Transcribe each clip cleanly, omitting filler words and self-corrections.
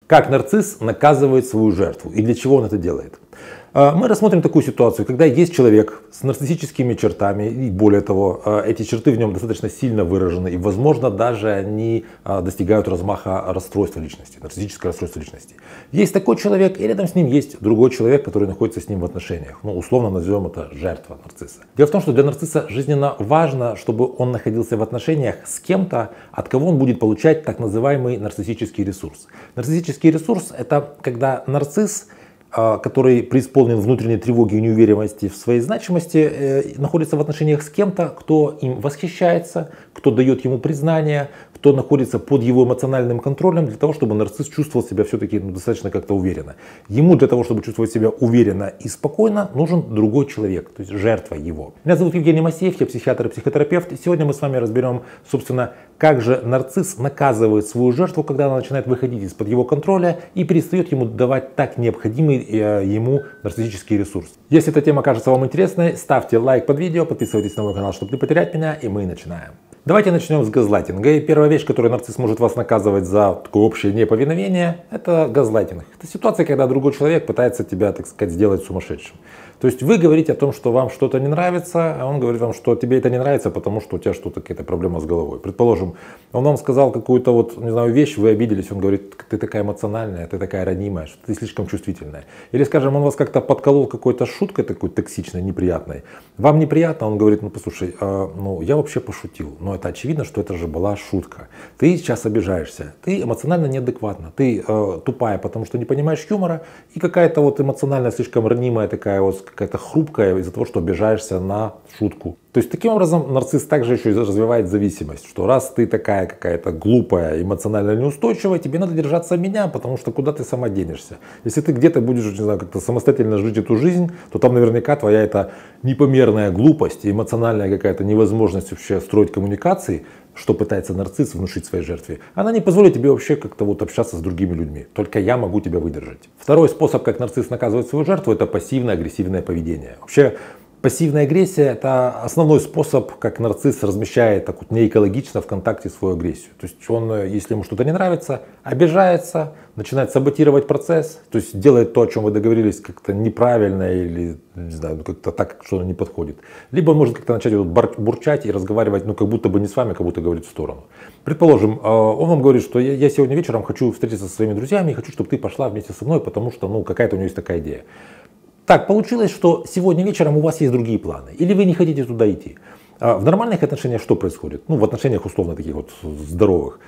Как нарцисс наказывает свою жертву и для чего он это делает? Мы рассмотрим такую ситуацию, когда есть человек с нарциссическими чертами, и более того, эти черты в нем достаточно сильно выражены, и, возможно, даже они достигают размаха расстройства личности, нарциссического расстройства личности. Есть такой человек, и рядом с ним есть другой человек, который находится с ним в отношениях. Ну, условно назовем это жертва нарцисса. Дело в том, что для нарцисса жизненно важно, чтобы он находился в отношениях с кем-то, от кого он будет получать так называемый нарциссический ресурс. Нарциссический ресурс — это когда нарцисс, который преисполнен внутренней тревоги и неуверенности в своей значимости, находится в отношениях с кем-то, кто им восхищается, кто дает ему признание, кто находится под его эмоциональным контролем, для того, чтобы нарцисс чувствовал себя все-таки достаточно как-то уверенно. Ему для того, чтобы чувствовать себя уверенно и спокойно, нужен другой человек, то есть жертва его. Меня зовут Евгений Масеев, я психиатр и психотерапевт. И сегодня мы с вами разберем, собственно, как же нарцисс наказывает свою жертву, когда она начинает выходить из-под его контроля и перестает ему давать так необходимый ему нарциссический ресурс. Если эта тема кажется вам интересной, ставьте лайк под видео, подписывайтесь на мой канал, чтобы не потерять меня, и мы начинаем. Давайте начнем с газлайтинга. И первая вещь, которой нарцисс может вас наказывать за такое общее неповиновение, это газлайтинг. Это ситуация, когда другой человек пытается тебя, так сказать, сделать сумасшедшим. То есть вы говорите о том, что вам что-то не нравится, а он говорит вам, что тебе это не нравится, потому что у тебя что-то, какая-то проблема с головой. Предположим, он вам сказал какую-то вот, не знаю, вещь, вы обиделись, он говорит, ты такая эмоциональная, ты такая ранимая, что ты слишком чувствительная. Или, скажем, он вас как-то подколол какой-то шуткой такой токсичной, неприятной. Вам неприятно, он говорит, ну послушай, я вообще пошутил, но это очевидно, что это же была шутка. Ты сейчас обижаешься, ты эмоционально неадекватна, ты тупая, потому что не понимаешь юмора, и какая-то вот эмоционально слишком ранимая такая вот, какая-то хрупкая из-за того, что обижаешься на шутку. То есть таким образом нарцисс также еще и развивает зависимость, что раз ты такая какая-то глупая, эмоционально неустойчивая, тебе надо держаться меня, потому что куда ты сама денешься. Если ты где-то будешь, не знаю, как-то самостоятельно жить эту жизнь, то там наверняка твоя эта непомерная глупость, эмоциональная какая-то невозможность вообще строить коммуникации, что пытается нарцисс внушить своей жертве, она не позволит тебе вообще как-то вот общаться с другими людьми. Только я могу тебя выдержать. Второй способ, как нарцисс наказывает свою жертву, это пассивно-агрессивное поведение. Вообще, пассивная агрессия — это основной способ, как нарцисс размещает так вот неэкологично в контакте свою агрессию. То есть он, если ему что-то не нравится, обижается, начинает саботировать процесс, то есть делает то, о чем вы договорились, как-то неправильно или, не знаю, как-то так, что оно не подходит. Либо он может как-то начать вот бурчать и разговаривать, как будто бы не с вами, как будто говорит в сторону. Предположим, он вам говорит, что я сегодня вечером хочу встретиться со своими друзьями и хочу, чтобы ты пошла вместе со мной, потому что какая-то у него есть такая идея. Так получилось, что сегодня вечером у вас есть другие планы, или вы не хотите туда идти. В нормальных отношениях что происходит? В отношениях условно таких вот здоровых.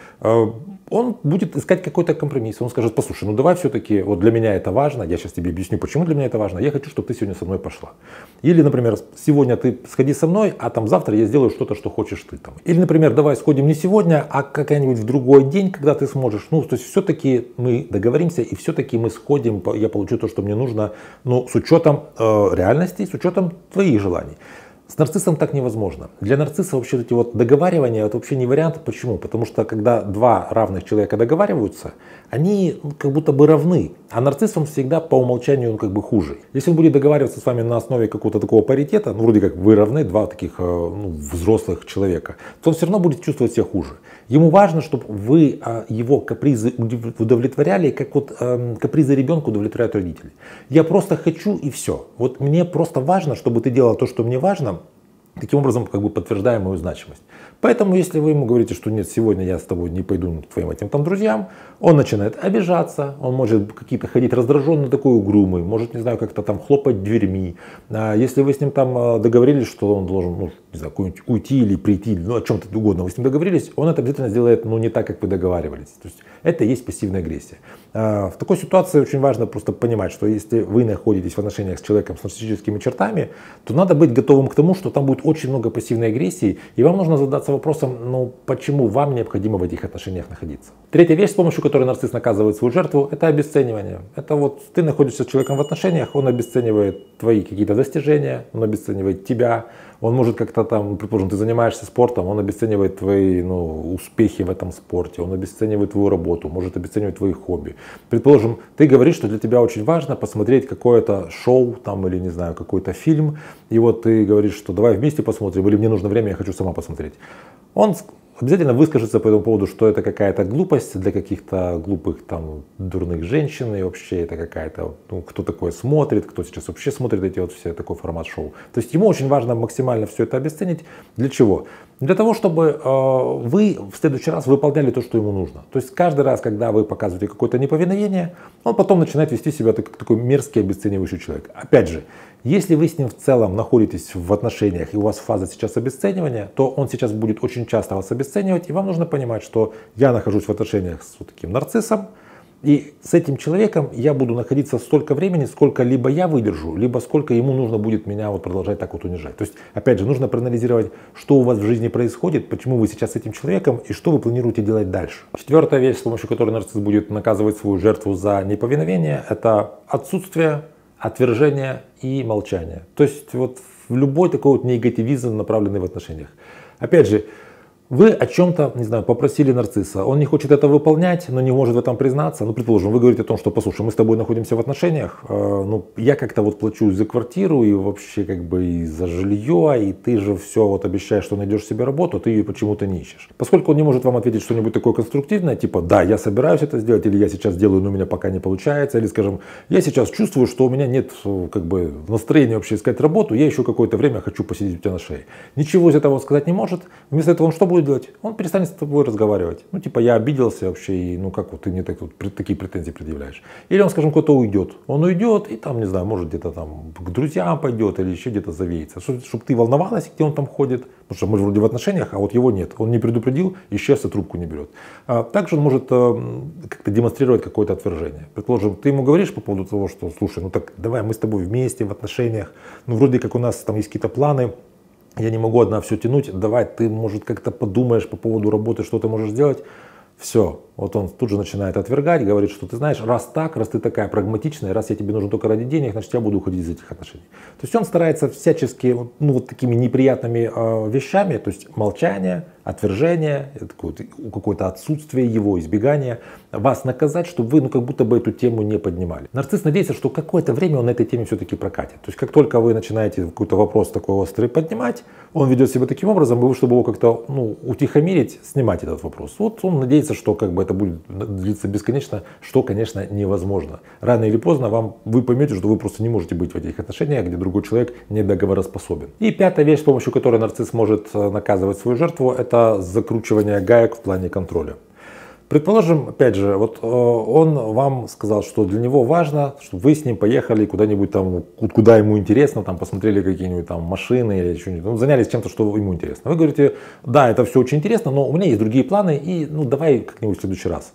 Он будет искать какой-то компромисс. Он скажет, послушай, давай все-таки, вот для меня это важно, я сейчас тебе объясню, почему для меня это важно, я хочу, чтобы ты сегодня со мной пошла. Или, например, сегодня ты сходи со мной, а там завтра я сделаю что-то, что хочешь ты там. Или, например, давай сходим не сегодня, а как-нибудь в другой день, когда ты сможешь. То есть все-таки мы договоримся и все-таки мы сходим, я получу то, что мне нужно, с учетом реальности, с учетом твоих желаний. С нарциссом так невозможно. Для нарцисса вообще эти вот договаривания это вообще не вариант. Почему? Потому что когда два равных человека договариваются, они как будто бы равны. А нарцисс он всегда по умолчанию хуже. Если он будет договариваться с вами на основе какого-то такого паритета, вроде как вы равны, два таких взрослых человека, то он все равно будет чувствовать себя хуже. Ему важно, чтобы вы его капризы удовлетворяли, как вот капризы ребенка удовлетворяют родители. Я просто хочу и все. Вот мне просто важно, чтобы ты делала то, что мне важно. Таким образом, подтверждая мою значимость. Поэтому, если вы ему говорите, что нет, сегодня я с тобой не пойду к твоим этим друзьям, он начинает обижаться, он может какие-то ходить раздраженный, такой угрюмый, может, не знаю, как-то хлопать дверьми. Если вы с ним договорились, что он должен, не знаю, куда-нибудь уйти или прийти, о чем-то угодно, вы с ним договорились, он это обязательно сделает, не так, как вы договаривались. То есть это и есть пассивная агрессия. В такой ситуации очень важно просто понимать, что если вы находитесь в отношениях с человеком с нарциссическими чертами, то надо быть готовым к тому, что там будет очень много пассивной агрессии, и вам нужно задаться вопросом, почему вам необходимо в этих отношениях находиться. Третья вещь, с помощью которой нарцисс наказывает свою жертву, это обесценивание. Это вот ты находишься с человеком в отношениях, он обесценивает твои какие-то достижения, он обесценивает тебя, он может как-то предположим, ты занимаешься спортом, он обесценивает твои успехи в этом спорте, он обесценивает твою работу, может обесценивать твои хобби. Предположим, ты говоришь, что для тебя очень важно посмотреть какое-то шоу или, не знаю, какой-то фильм, и вот ты говоришь, что давай вместе посмотрим, или мне нужно время, я хочу сама посмотреть. Он обязательно выскажется по этому поводу, что это какая-то глупость для каких-то глупых там дурных женщин, и вообще это какая-то, ну, кто такое смотрит, кто сейчас вообще смотрит эти вот все такой формат шоу. То есть ему очень важно максимально все это обесценить. Для чего? Для того, чтобы вы в следующий раз выполняли то, что ему нужно. То есть каждый раз, когда вы показываете какое-то неповиновение, он потом начинает вести себя как такой мерзкий, обесценивающий человек. Опять же, если вы с ним в целом находитесь в отношениях и у вас фаза сейчас обесценивания, то он сейчас будет очень часто вас обесценивать, и вам нужно понимать, что я нахожусь в отношениях с вот таким нарциссом, и с этим человеком я буду находиться столько времени, сколько либо я выдержу, либо сколько ему нужно будет меня вот продолжать так вот унижать. То есть, опять же, нужно проанализировать, что у вас в жизни происходит, почему вы сейчас с этим человеком и что вы планируете делать дальше. Четвертая вещь, с помощью которой нарцисс будет наказывать свою жертву за неповиновение, это отсутствие, отвержение и молчание. То есть вот в любой такой вот негативизм, направленный в отношениях. Опять же, вы о чем-то, не знаю, попросили нарцисса, он не хочет это выполнять, но не может в этом признаться. Ну, предположим, вы говорите о том, что, послушай, мы с тобой находимся в отношениях, ну, я как-то вот плачу за квартиру и вообще как бы и за жилье, и ты же все вот обещаешь, что найдешь себе работу, а ты ее почему-то не ищешь. Поскольку он не может вам ответить что-нибудь такое конструктивное, типа, да, я собираюсь это сделать, или я сейчас делаю, но у меня пока не получается, или, скажем, я сейчас чувствую, что у меня нет как бы настроения вообще искать работу, я еще какое-то время хочу посидеть у тебя на шее. Ничего из этого сказать не может, вместо этого он что будет делать? Он перестанет с тобой разговаривать. Ну, типа, я обиделся вообще, и ну как вот ты мне такие претензии предъявляешь. Или он, скажем, куда-то уйдет. Он уйдет, и там, не знаю, может где-то там к друзьям пойдет, или еще где-то завеется. Чтобы ты волновалась, где он там ходит. Потому что мы же вроде в отношениях, а вот его нет. Он не предупредил, исчез и трубку не берет. Также он может как-то демонстрировать какое-то отвержение. Предположим, ты ему говоришь по поводу того, что, слушай, ну так давай мы с тобой вместе в отношениях. Ну, вроде как у нас там есть какие-то планы. Я не могу одна все тянуть, давай ты, может, как-то подумаешь по поводу работы, что ты можешь сделать. Все, вот он тут же начинает отвергать, говорит, что ты знаешь, раз ты такая прагматичная, раз я тебе нужен только ради денег, значит, я буду уходить из этих отношений. То есть он старается всячески, ну, вот такими неприятными вещами, то есть молчание, отвержение, какое-то отсутствие его, избегание, вас наказать, чтобы вы, ну, как будто бы эту тему не поднимали. Нарцисс надеется, что какое-то время он на этой теме все-таки прокатит. То есть как только вы начинаете какой-то вопрос такой острый поднимать, он ведет себя таким образом, и вы, чтобы его как-то, ну, утихомирить, снимать этот вопрос. Вот он надеется, что как бы это будет длиться бесконечно, что, конечно, невозможно. Рано или поздно вы поймете, что вы просто не можете быть в этих отношениях, где другой человек недоговороспособен. И пятая вещь, с помощью которой нарцисс может наказывать свою жертву, это закручивание гаек в плане контроля. Предположим, опять же, вот он вам сказал, что для него важно, чтобы вы с ним поехали куда-нибудь там, куда ему интересно, там посмотрели какие-нибудь там машины или что-нибудь, ну, занялись чем-то, что ему интересно. Вы говорите, да, это все очень интересно, но у меня есть другие планы, и ну давай как-нибудь в следующий раз.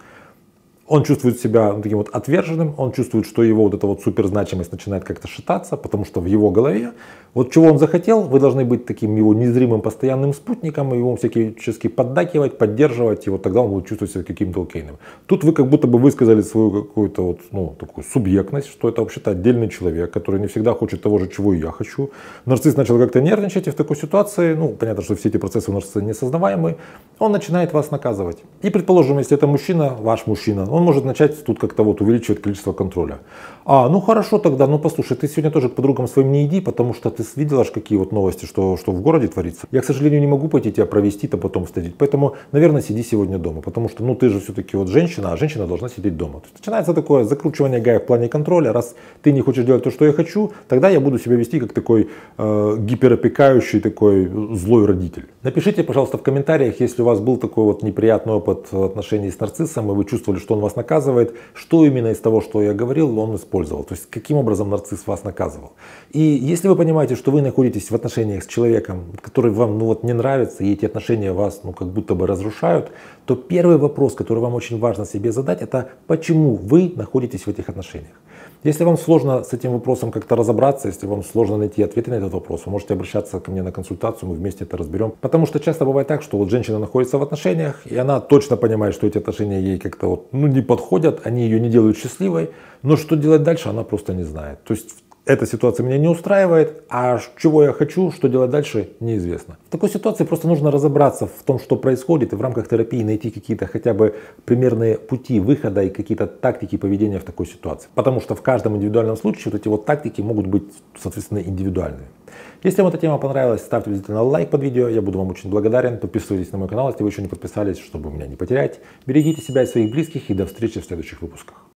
Он чувствует себя таким вот отверженным, он чувствует, что его вот эта вот суперзначимость начинает как-то шататься, потому что в его голове, вот чего он захотел, вы должны быть таким его незримым постоянным спутником, и его всячески поддакивать, поддерживать, и вот тогда он будет чувствовать себя каким-то окейным. Тут вы как будто бы высказали свою какую-то вот, ну, такую субъектность, что это вообще-то отдельный человек, который не всегда хочет того же, чего и я хочу. Нарцисс начал как-то нервничать, и в такой ситуации, ну, понятно, что все эти процессы у нарцисса несознаваемы, он начинает вас наказывать. И, предположим, если это мужчина, ваш мужчина, он может начать тут как-то вот увеличивать количество контроля. Ну хорошо тогда, ну послушай, ты сегодня тоже к подругам своим не иди, потому что ты видела какие вот новости, что в городе творится. Я, к сожалению, не могу пойти тебя провести-то потом встретить, поэтому, наверное, сиди сегодня дома, потому что, ну ты же все-таки вот женщина, а женщина должна сидеть дома. То есть начинается такое закручивание гаек в плане контроля, раз ты не хочешь делать то, что я хочу, тогда я буду себя вести как такой гиперопекающий, такой злой родитель. Напишите, пожалуйста, в комментариях, если у вас был такой вот неприятный опыт отношений с нарциссом, и вы чувствовали, что он вас наказывает, что именно из того, что я говорил, он использовал. То есть каким образом нарцисс вас наказывал. И если вы понимаете, что вы находитесь в отношениях с человеком, который вам, ну, вот, не нравится, и эти отношения вас, ну, как будто бы разрушают, то первый вопрос, который вам очень важно себе задать, это почему вы находитесь в этих отношениях. Если вам сложно с этим вопросом как-то разобраться, если вам сложно найти ответы на этот вопрос, вы можете обращаться ко мне на консультацию, мы вместе это разберем. Потому что часто бывает так, что вот женщина находится в отношениях, и она точно понимает, что эти отношения ей как-то вот, ну, не подходят, они ее не делают счастливой, но что делать дальше, она просто не знает. То есть эта ситуация меня не устраивает, а чего я хочу, что делать дальше, неизвестно. В такой ситуации просто нужно разобраться в том, что происходит, и в рамках терапии найти какие-то хотя бы примерные пути выхода и какие-то тактики поведения в такой ситуации. Потому что в каждом индивидуальном случае вот эти вот тактики могут быть, соответственно, индивидуальными. Если вам эта тема понравилась, ставьте обязательно лайк под видео, я буду вам очень благодарен. Подписывайтесь на мой канал, если вы еще не подписались, чтобы меня не потерять. Берегите себя и своих близких, и до встречи в следующих выпусках.